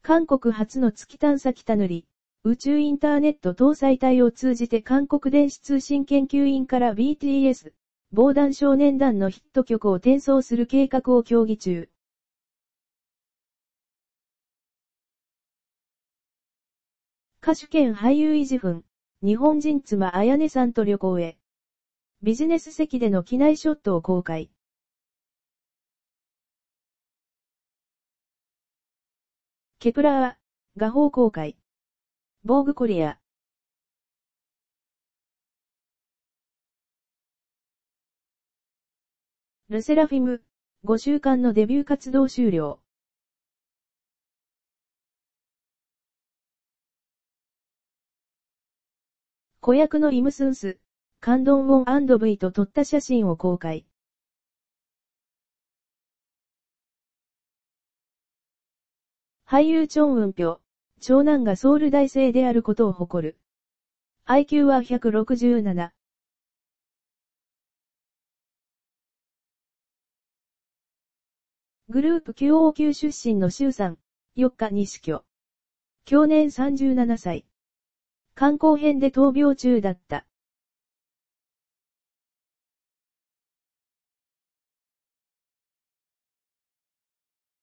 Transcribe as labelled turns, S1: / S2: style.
S1: 韓国初の月探査北塗り、宇宙インターネット搭載体を通じて韓国電子通信研究院から BTS、防弾少年団のヒット曲を転送する計画を協議中。歌手兼俳優イジフン、日本人妻彩音さんと旅行へ。ビジネス席での機内ショットを公開。ケプラー、画報公開。ボーグコリア。ルセラフィム、5週間のデビュー活動終了。子役のイムスンス、カンドンウォン&Vと撮った写真を公開。俳優チョンウンピョ、長男がソウル大生であることを誇る。IQ は167。グループ QOQ 出身のシュウさん、4日に死去。去年37歳。肝硬変で闘病中だった。